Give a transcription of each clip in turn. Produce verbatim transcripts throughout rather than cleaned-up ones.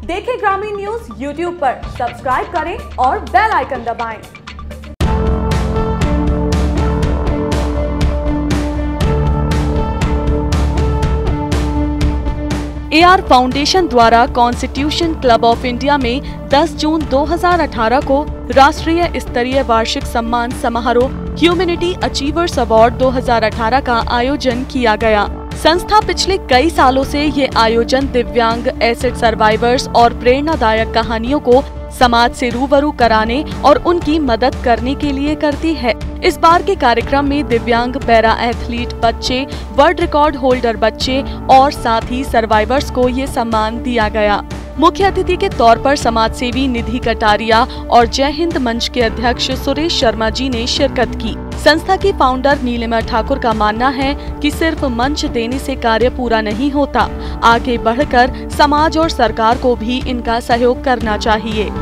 देखें ग्रामीण news YouTube पर, सब्सक्राइब करें और बेल आइकन दबाएं। ए आर फाउंडेशन द्वारा कॉन्स्टिट्यूशन क्लब ऑफ इंडिया में दस जून दो हज़ार अठारह को राष्ट्रीय स्तरीय वार्षिक सम्मान समारोह ह्यूमैनिटी अचीवर्स अवार्ड दो हज़ार अठारह का आयोजन किया गया। संस्था पिछले कई सालों से ये आयोजन दिव्यांग एसिड सर्वाइवर्स और प्रेरणादायक कहानियों को समाज से रूबरू कराने और उनकी मदद करने के लिए करती है। इस बार के कार्यक्रम में दिव्यांग पैरा एथलीट बच्चे, वर्ल्ड रिकॉर्ड होल्डर बच्चे और साथ ही सर्वाइवर्स को ये सम्मान दिया गया। मुख्य अतिथि के तौर पर समाज सेवी निधि कटारिया और जय हिंद मंच के अध्यक्ष सुरेश शर्मा जी ने शिरकत की। संस्था की फाउंडर नीलिमा ठाकुर का मानना है कि सिर्फ मंच देने से कार्य पूरा नहीं होता, आगे बढ़कर समाज और सरकार को भी इनका सहयोग करना चाहिए।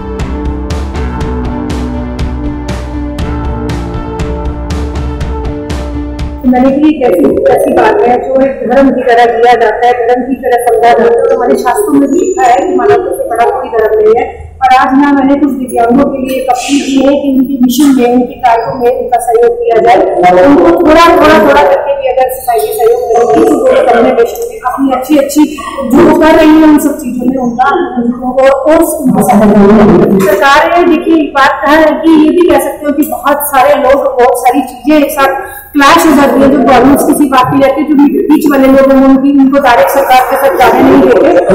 मैंने भी ऐसी ऐसी बात है जो एक धर्म की तरह किया जाता है, धर्म की तरह समझा जाता है। तो हमारे शास्त्रों में भी लिखा है कि मानवता से बड़ा कोई धर्म नहीं है। और आज ना मैंने कुछ दिव्यांगों के लिए अपील की है कि उनके मिशन में, उनके कार्यों में उनका सहयोग किया जाए। उनको थोड़ा थोड़ा थोड़ा करके भी अगर सोसाइटी सहयोग करेगी तो वो अपने मिशन में अपनी अच्छी अच्छी जो कर रही है उन सब चीजों में उनका और सरकार है। देखिए बात कहा है कि ये भी कह सकते हो कि बहुत सारे लोग बहुत सारी चीजें एक साथ क्लैश हो जाती है। जो गवर्नमेंट्स किसी बात की रहती है, जो बीच वाले लोग हैं उनकी उनको डायरेक्ट सरकार के साथ जाने नहीं देते।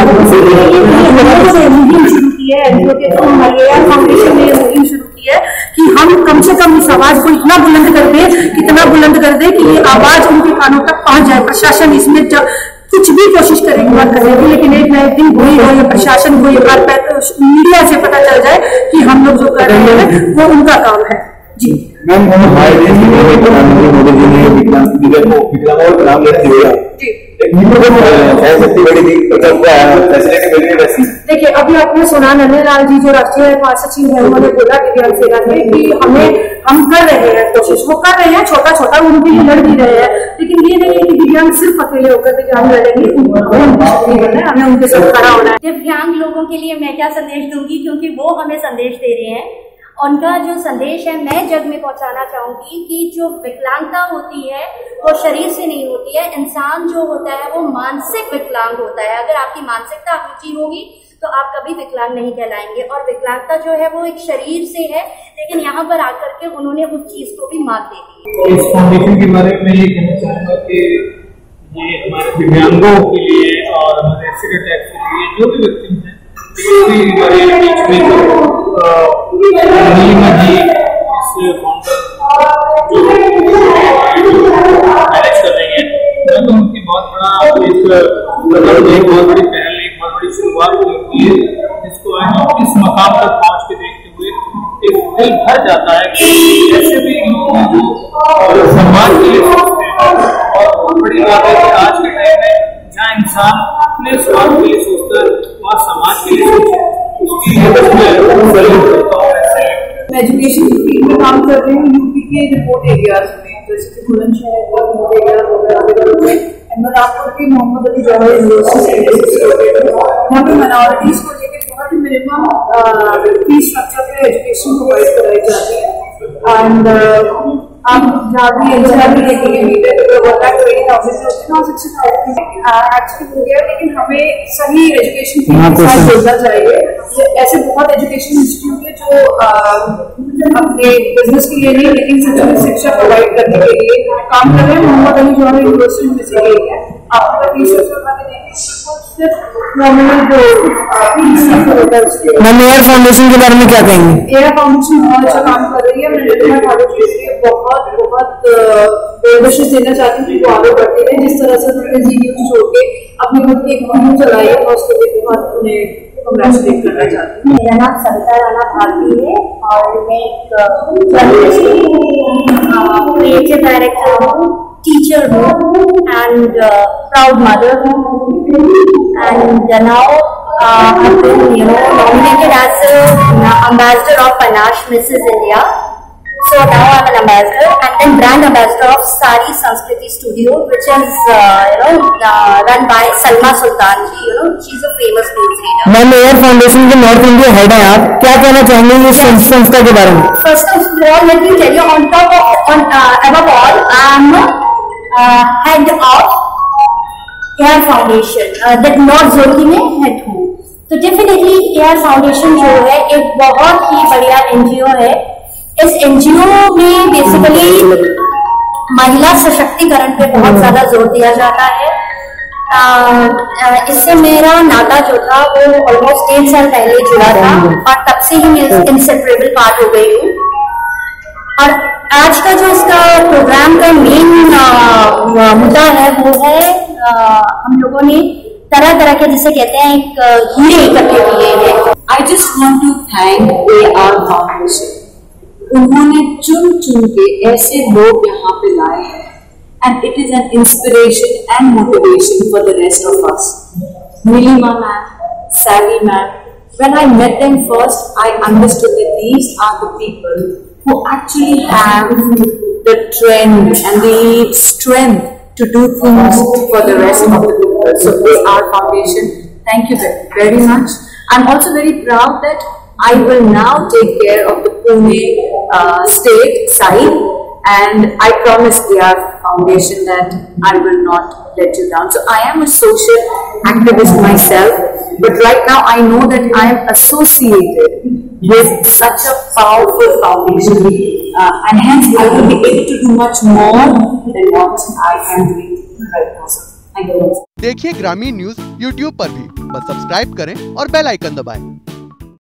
मुहिम शुरू की है एनजीओ के थ्रू, ए आर फाउंडेशन ने मुहिम शुरू की है कि हम कम से कम इस आवाज को इतना बुलंद कर दे, कितना बुलंद कर दे कि ये आवाज उनके कानों तक पहुंच जाए। प्रशासन इसमें कुछ भी कोशिश करेगी बात करेगी, लेकिन एक ना एक दिन वही हो या प्रशासन को ये बात मीडिया से पता चल जाए कि हम लोग जो कर रहे हैं वो उनका काम है। जी मैम, हमारे देश में मोदी जी ने विकलांगों को नाम लेते हुए देखिए, अभी आपने सुना नन्हे लाल जी जो राष्ट्रीय महासचिव है, उन्होंने बोला दिव्यांग सेना में कि हमें हम कर रहे हैं कोशिश, वो कर रहे हैं छोटा छोटा, उनके लिए लड़ भी रहे हैं। लेकिन ये नहीं है कि दिव्यांग सिर्फ अकेले होकर दिव्यांग लड़ेंगे, हमें उनके साथ खड़ा होना है। दिव्यांग लोगों के लिए मैं क्या संदेश दूंगी, क्योंकि वो हमें संदेश दे रहे हैं। उनका जो संदेश है मैं जग में पहुंचाना चाहूंगी कि जो विकलांगता होती है वो शरीर से नहीं होती है। इंसान जो होता है वो मानसिक विकलांग होता है। अगर आपकी मानसिकता ऊंची होगी तो आप कभी विकलांग नहीं कहलाएंगे। और विकलांगता जो है वो एक शरीर से है, लेकिन यहाँ पर आकर के उन्होंने उस चीज को भी मात दे दी। इस फाउंडेशन के बारे में ये कहना चाहूंगा कि ये हमारे दिव्यांगों के लिए और हमारे एसिड अटैक के लिए जो भी व्यक्ति हैं, नीलिमा जी इस फाउंडर मैनेज कर रही है, मैं तो उनकी बहुत बड़ा एक बहुत बड़ी पहल, एक बहुत बड़ी शुरुआत की है, जिसको आज इस मकाम तक पहुंच के देखते हुए एक दिल भर जाता है कि ऐसे भी लोग हैं जो समाज के लिए सोचते हैं। और बहुत बड़ी बात है कि आज के टाइम में जहाँ इंसान अपने स्वार्थ के लिए सोचता है वहाँ समाज के लिए सोचता है। मैं एजुकेशन फील्ड में काम कर रही हूँ यूपी के रिमोट एरियाज में, जैसे कि बुलंदशहर का रिमोट एरिया हो गया, आदिगढ़ में अहमदाबाद के मोहम्मद अली जवाहर यूनिवर्सिटी, यहाँ पे माइनॉरिटीज को लेकर बहुत ही मिनिमम फीस स्ट्रक्चर पे एजुकेशन प्रोवाइड कराई जाती है। एंड आप जहाँ भी इंस्टा भी देखेंगे मीडिया पे ट्वेंटी थाउजेंड एक्चुअली हो गया, लेकिन हमें सही एजुकेशन के साथ जोड़ना चाहिए। ऐसे बहुत एजुकेशन इंस्टीट्यूट है जो अपने बिजनेस के लिए नहीं लेकिन सच शिक्षा प्रोवाइड करने के लिए काम कर रहे हैं। मोहम्मद अली जवाहर यूनिवर्सिटी में से एक है। आपका फीस एयर फाउंडेशन के बारे में क्या कहेंगे? एयर फाउंडेशन बहुत अच्छा काम कर रही है। मैं नीलिमा ठाकुर जी से बहुत बहुत निर्देश देना चाहती हूँ कि वो आगे बढ़ते रहे। जिस तरह से उन्होंने जी न्यूज छोड़ के अपनी खुद की एक मुहिम चलाई है, और उसके लिए बहुत उन्हें कांग्रेचुलेट करना चाहती हूँ। मेरा नाम सविता राणा भारती है और मैं एक क्रिएटिव डायरेक्टर हूँ, टीचर हूँ एंड प्राउड मदर हूँ। And now I've been, you know, nominated as an ambassador of Panache Missus India. So now I'm an ambassador and then brand ambassador of Sari Sanskriti Studio, which is uh, you know uh, run by Salma Sultan ji. You know, she's a famous news reader. Ma'am air foundation के north India head है आप, क्या कहना चाहेंगे इस संस्था के बारे में? First of all, let me tell you, on top of on uh, above all, I'm uh, head of Air Foundation. Uh, that not जोड़ती में head हूँ. तो डेफिनेटली एयर फाउंडेशन जो है एक बहुत ही बढ़िया एनजीओ है. इस एनजीओ में बेसिकली महिला सशक्तिकरण पे बहुत ज्यादा जोर दिया जाता है. आ, आ, इससे मेरा नाता जो था वो ऑलमोस्ट डेढ़ साल पहले जुड़ा था और तब से ही मैं इंसेपरेबल पार्ट हो गई हूँ. और आज का जो इसका प्रोग्राम का मेन मुद्दा है वो है आ, हम लोगों ने तरह तरह के जिसे कहते हैं एक हीरे इकट्ठे किए हैं. I just want to thank A R foundation. उन्होंने चुन चुन के ऐसे लोग यहाँ पे लाए हैं and it is an inspiration and motivation for the rest of us. Neelima ma'am, Savi ma'am, when I met them first, I understood that these are the people who actually have the trend and the strength to do things for the rest of the people. So A R Foundation, thank you very much. I'm also very proud that I will now take care of the Pune uh, state side, and I promise A R Foundation that I will not let you down. So I am a social activist myself, but right now I know that I am associated with such a powerful foundation, uh, and hence I will be able to do much more than what I am doing right now. So thank you. देखिए ग्रामीण news YouTube पर भी, बस subscribe करें और bell icon दबाएं।